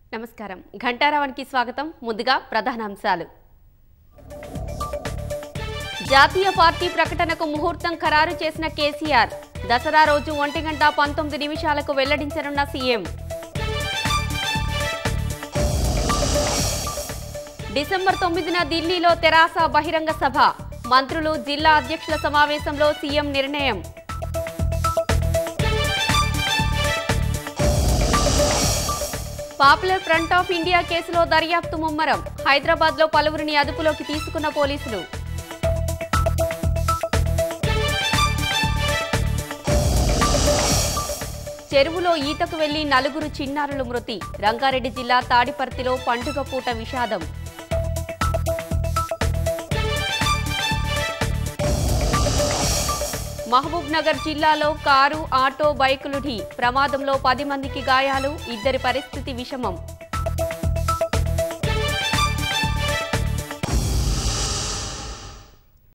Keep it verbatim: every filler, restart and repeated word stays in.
నమస్కారం ఘంటారావానికి స్వాగతం ముందుగా ప్రధానాంశాలు జాతీయ పార్టీ ప్రకటనకు ముహూర్తం ఖరారు చేసిన కేసీఆర్ దసరా రోజు ఒంటి గంట పంతొమ్మిది నిమిషాలకు వెల్లడించనున్న సీఎం డిసెంబర్ తొమ్మిదిన ఢిల్లీలో తెరాస బహిరంగ సభ మంత్రులు జిల్లా అధ్యక్షుల సమావేశంలో సీఎం నిర్ణయం పాపులర్ ఫ్రంట్ ఆఫ్ ఇండియా కేసులో దర్యాప్తు ముమ్మరం హైదరాబాద్లో పలువురిని అదుపులోకి తీసుకున్న పోలీసులు చెరువులో ఈతకు వెళ్లి నలుగురు చిన్నారులు మృతి రంగారెడ్డి జిల్లా తాడిపర్తిలో పండుగ పూట విషాదం మహబూబ్ నగర్ జిల్లాలో కారు ఆటో బైకులు ఢీ ప్రమాదంలో పది మందికి గాయాలు ఇద్దరి పరిస్థితి విషమం